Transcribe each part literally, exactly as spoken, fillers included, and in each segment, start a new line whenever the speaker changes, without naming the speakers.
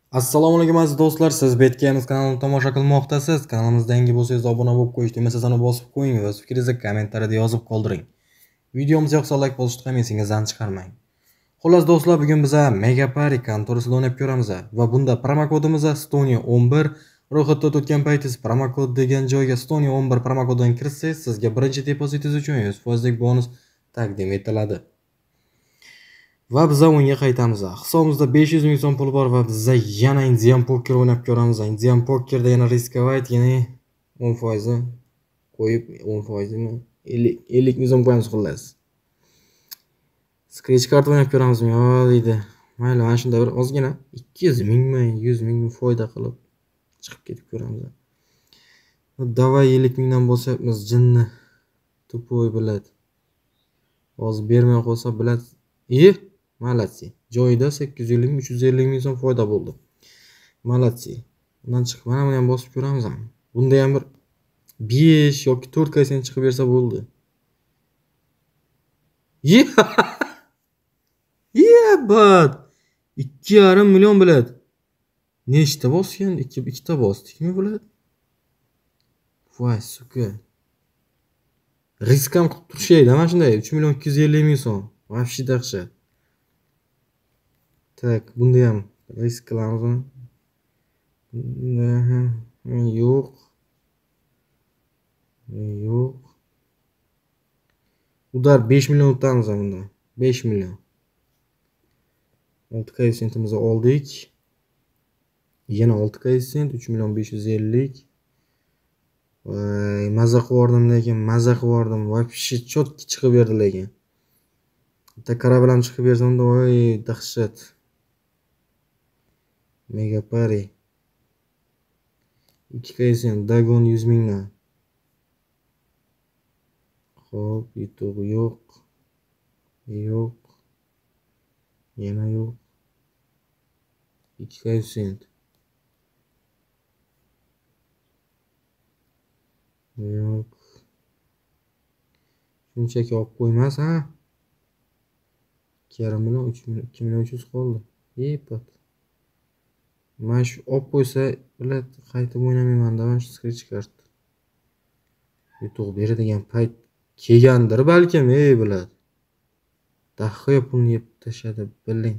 Assalomu alaykum aziz do'stlar, siz Betgames kanalini tomosha qilmoqdasiz. Kanalimizga yangi bo'lsangiz obuna bo'lib qo'yish tugmasini bosib qo'ying va o'z fikringizni kommentariyada yozib qoldiring. Videomiz yoqsa like bosishni ham esingizdan chiqarmang. Xullas do'stlar, bugun biz Megapari kontorisida o'ynab ko'ramiz va bunda promokodimiz Stonia o'n bir. Ro'yxatda o'tgan paytingiz promokod degan joyga Stonia o'n bir promokodidan kirsangiz, sizga birinchi depozitingiz uchun yuz foiz bonus taqdim etiladi. Va biz o'yinga qaytamiz. Hisobimizda besh yuz ming so'm pul bor va biz yana Indian Poker o'ynab ko'ramiz. Indian Pokerda yana riskovat, ya'ni o'n foiz qo'yib, o'n foiz mi? ellik ming so'm qo'yamiz xullas. Scratch kart o'ynab ko'ramizmi? Yo deydi. Mayli, mana shunda bir ozgina ikki yuz mingmi, yuz mingmi foyda qilib chiqib ketib ko'ramiz. Davay ellik mingdan bosyapmiz, jinni. Tupoy biladi. Hozir bermay qo'ysa biladi. И Malatsi. Joyida sakkiz yuz ellik ming, uch yuz ellik ming so'm foyda bo'ldi. Malatsi. Bundan chiqib mana buni ham bosib ko'ramiz ham. Bunda ham bir besh yoki to'rt kaysen chiqib bersa bo'ldi. Ye! Ye, bat. ikki yarim million biladi. Nechta bosgan? ikki ikkita bosdikmi biladi? Voy, suka. Risk ham qilib turishaydi, mana shunday uch million ikki yuz ellik ming so'm. Вообще dahshat. Tak, bunda ham risk qilamiz. Yo'q. Yo'q. Udar besh million o'tamiz bunda. besh million. olti koeffitsiyentimizni oldik. Yana olti koeffitsiyent uch million besh yuz ellik. Voy, maza qildim lekin, maza qildim. Вообще chotki chiqib berdi lekin. Bitta qara bilan chiqib bersam-da, voy, dahshat. Megapari. ikki koeffitsiyent Dagon yuz mingdan. Xo'p, yutuq yo'q. Yo'q. Yana yo'q. ikki koeffitsiyent. Yo'q. Shunchaki olib qo'ymas, ha? ikki yarim million, uch million, ikki million uch yuz qoldi. Yepat. Mana shu olib qo'ysa, bilat qaytib o'ynamayman-da, mana shu scratch kart. Yutuq beradigan payt kelgandir balkim, ey bilat. Dahoy pulni yeb tashladi, biling.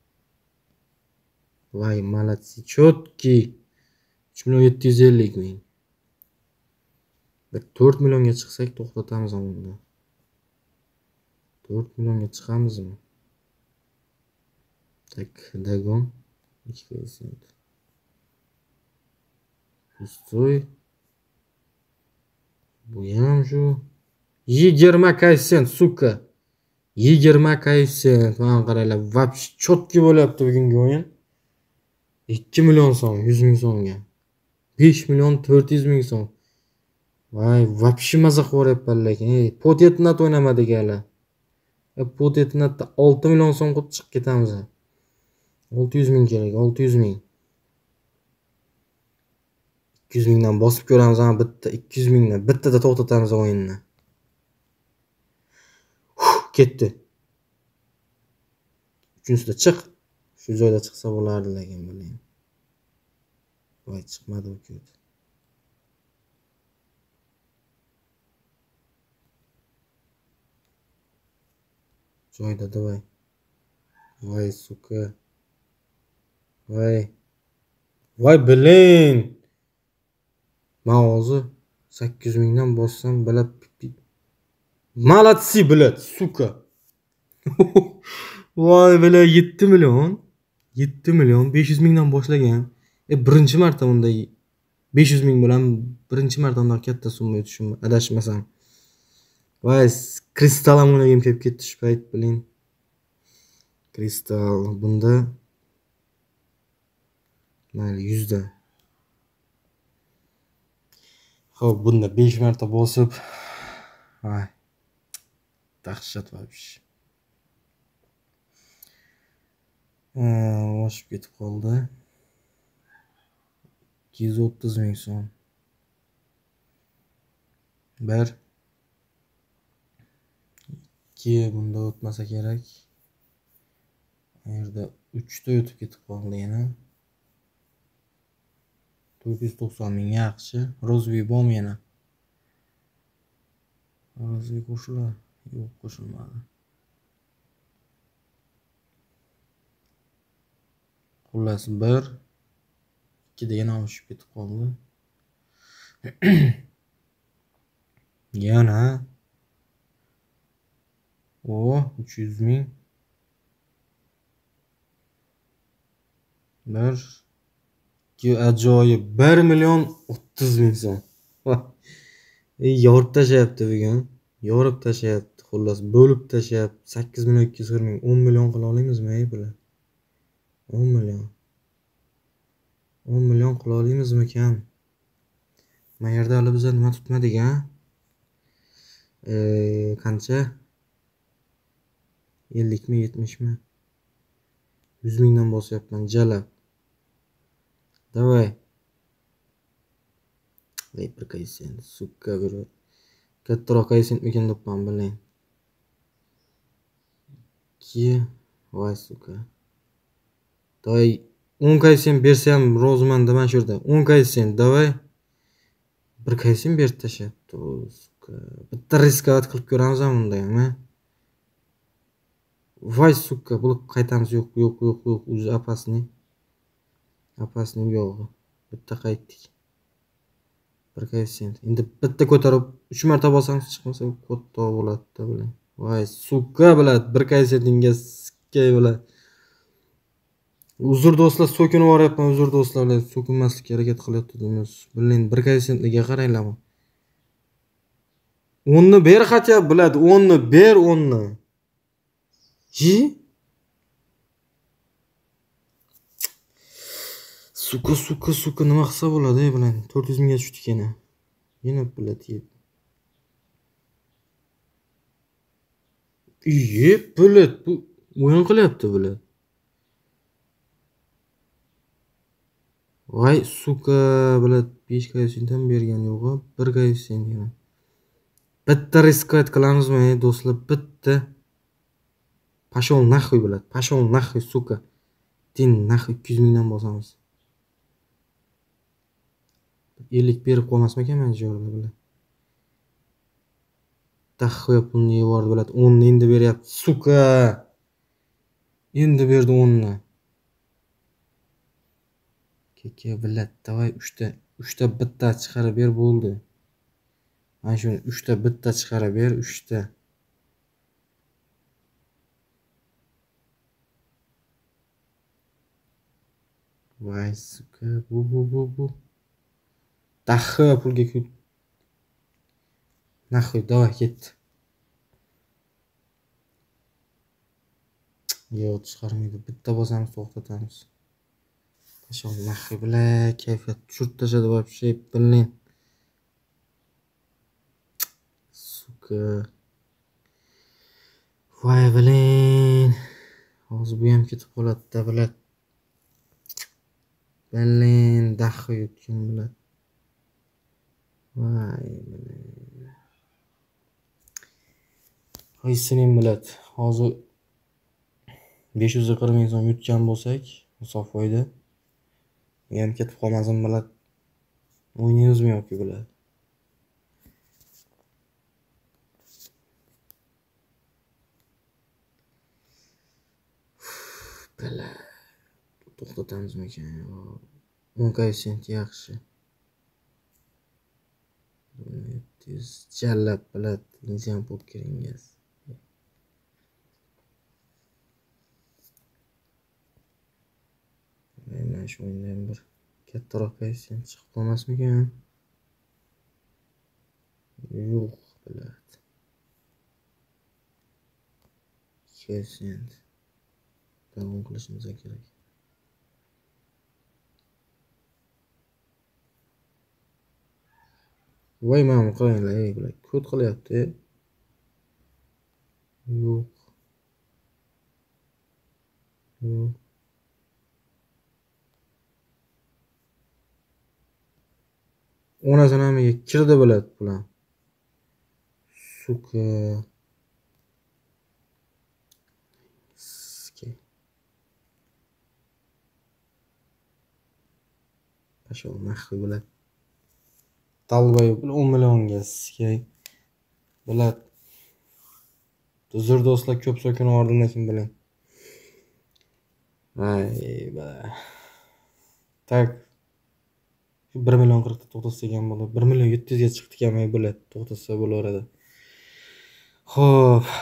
Voy, malatsi, chotki. uch million yetti yuz ellik ming. Bir to'rt millionga chiqsak to'xtatamiz bunda. to'rt millionga chiqamizmi? Tak, Dagon ikki koeffitsiyent. Pustoy. Bu ham shu yigirma koeffitsiyent, suka. yigirma koeffitsiyent. Mana qaranglar, вообще chotki bo'lyapti bugungi o'yin. ikki million so'm, yuz ming so'mga. besh million to'rt yuz ming so'm. Voy, вообще maza qilyapman lekin. Ey, Potetnat o'ynamadik hali. E, Potetnatda olti million so'm qilib chiqib ketamiz. olti yuz ming kerak, olti yuz ming. ikki yuz mingdan bosib ko'ramiz ham bitta, ikki yuz mingdan bittada to'xtatamiz o'yinni. Ketdi. Uchinchisida chiq. Shu joyda chiqsa bo'lardi lekin biling. Voy, chiqmadi u ketdi. Joyda davay. Voy, suka. Voy. Voy, biling. Men hozir sakkiz yuz mingdan bossam bilab malatsi bilad, suka. Voy, bela yetti million. yetti million besh yuz mingdan boshlagan. E, birinchi marta bunda besh yuz ming bilan birinchi marta undan katta summa o'tishim, adashmasam. Voy, kristal ham o'ynagim kelib ketdi shu payt, biling. Kristal bunda mayli yuz dan. Xo'p, bunda besh marta bosib, voy, dahshat вообще. Oshib ketib qoldi. ikki yuz o'ttiz ming so'm. bir ikki bunda o'tmasa kerak. Bu yerda uch ta o'tib ketib qoldi yana. to'rt yuz to'qson ming yaxshi. Rozvi bormi yana? Rozvi qo'shiladi. Yo'q, qo'shilmadi. Xullas bir ikki degan oshib ketib qoldi. Yana o uch yuz ming bir ikki ajoyib bir million o'ttiz ming so'm. Ey, yorib tashlayapti bugun. Yorib tashlayapti. Xullas bo'lib tashlayapti. sakkiz million ikki yuz qirq ming o'n million qila olamizmi ey bular? o'n million. o'n million qila olamizmi kam? Mana yerda hali biz nima tutmadik a? Eh, qancha? ellik mi yetmish mi? yuz mingdan bosyapman jalab. Davay. Ey, bir qaysin, sukka bir. Kattaroq qaysinmikin debman biling. ikki voy sukka. Davay o'n qaysin bersa ham roziman deman shu yerda. o'n qaysin, davay. Bir qaysin berib tashlabdi u sukka. Bitta riskovat qilib ko'ramiz ham bunda ham, ha? Voy sukka, bu qaytamiz. Yo'q, yo'q, yo'q, yo'q. O'zi apasni. Apasni yo'g'i. Bitta qaytdik. Bir qaysin. Endi bitta ko'tarib uch marta bosamiz, chiqmasa katta bo'ladi-da biling. Voy sukka biladi, bir qaysinga sikkay biladi. Uzr do'stlar, so'kinib boryapman, uzr do'stlar, so'kinmaslikka harakat qilyapmiz. Biling, bir qaysinga qaranglar. o'nni ber xatya biladi, o'nni ber, o'nni. Ji? Suka, suka, suka nima qilsa bo'ladi bilan to'rt yuz mingga tushdik yana. Yana biladi. Iye, bilet bu o'yin qilyapti bular. Voy suka, bilet besh qaysindan bergan yo'q, bir qaysin yana. Bitta riskovat qilamizmi do'stlar, bitta. Pashol naxuy biladi. Pashol naxuy suka. Din naxuy ikki yuz mingdan bosamiz. ellik berib qo'ymasmi ekan men jo'rda bilan. Taxxoy pulni yubordi biladi. o'n ni endi beryapti. Suka. Endi berdi o'n ni. Keke biladi. Davay uch ta, uch ta bitta chiqarib ber bo'ldi. Mana shuni uch ta bitta chiqarib ber, uch ta. Voy suka, bu bu bu bu. Taxxoy pulga ku. Naxuy, davay ketdi. Yo'q, chiqarmaydi. Bitta bosamiz, to'xtatamiz. Pashol naxuy bila, kayfiyat tushirib tashladi вообще, biling. Suka. Voy biling. Hozir bu ham ketib qoladi-da biladi. Biling, daxxoy yutgan biladi. Voy biling. Qaysining biladi. Hozir besh yuz qirq ming so'm yutgan bo'lsak, hisob foyda. Bu ham ketib qolmasin biladi. O'ynaymizmi yoki biladi. Bala. To'xtatamizmi ekan? o'n qaysin yaxshi. Tez jallab biladi. Insan pokiringiz. Mana shu o'yindan bir kattaroq qaysin chiqib qolmasmikan? Yo'q biladi. Qaysin. Davom qilishimiz kerak. Voy mana qaranglar, ey bular kod qilyapti. Yo'q. Yo'q. Onasini hamiga kirdi biladi bular. Suka. Shu maxfi bilan. Talbay o'n millionga sikay. Bilat. Uzr do'stlar, ko'p so'kinib ordimdan kim biling. Ay ba. Tak. bir million qirq ta to'xtasa ekan bo'ladi. bir million yetti yuz ga chiqdi ekan men bilat to'xtasa bo'laveradi. Xo'p.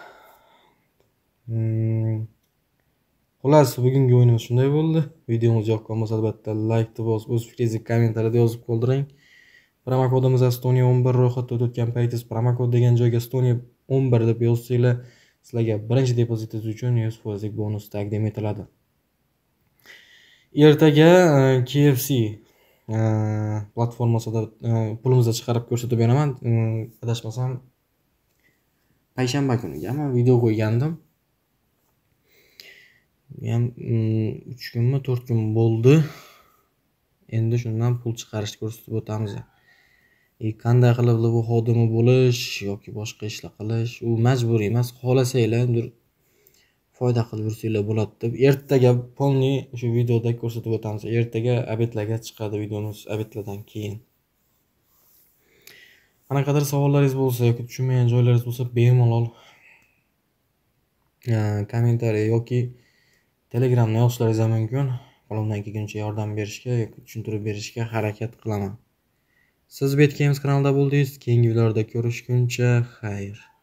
Hmm. Xullas, bugungi o'yinimiz shunday bo'ldi. Videomiz yoqqan bo'lsa albatta like bosib, o'z fikringizni kommentariyada yozib qoldiring. Promo kodimiz Estonia o'n bir ro'yxatda o'tgan paytingiz promo kod degan joyga Estonia o'n bir deb yozsanglar, sizlarga birinchi depozitingiz uchun yuz foiz bonus taqdim etiladi. Ertaga K F C platformasida pulimizda chiqarib ko'rsatib beraman. Adashmasam payshanba kunigami video qo'ygandim. Ham uch kunmi to'rt kun bo'ldi. Endi shundan pul chiqarishni ko'rsatib o'tamiz. E qanday qilib bu xodimi bo'lish yoki boshqa ishlar qilish u majburiy emas, xohlasanglar foyda qilib yursanglar bo'ladi deb ertaga polni shu videoda ko'rsatib o'tamiz. Ertaga obedlarga chiqadi videomiz, obedlardan keyin. Qanaqadir savollaringiz bo'lsa yoki tushunmagan joylaringiz bo'lsa bemalol kommentariy yoki Telegramda yozishlaringiz mumkin. Qo'limdan kelguncha yordam berishga yoki tushuntirib berishga harakat qilaman. Siz Betgames kanalida bo'ldingiz. Keyingi videolarda ko'rishguncha xayr.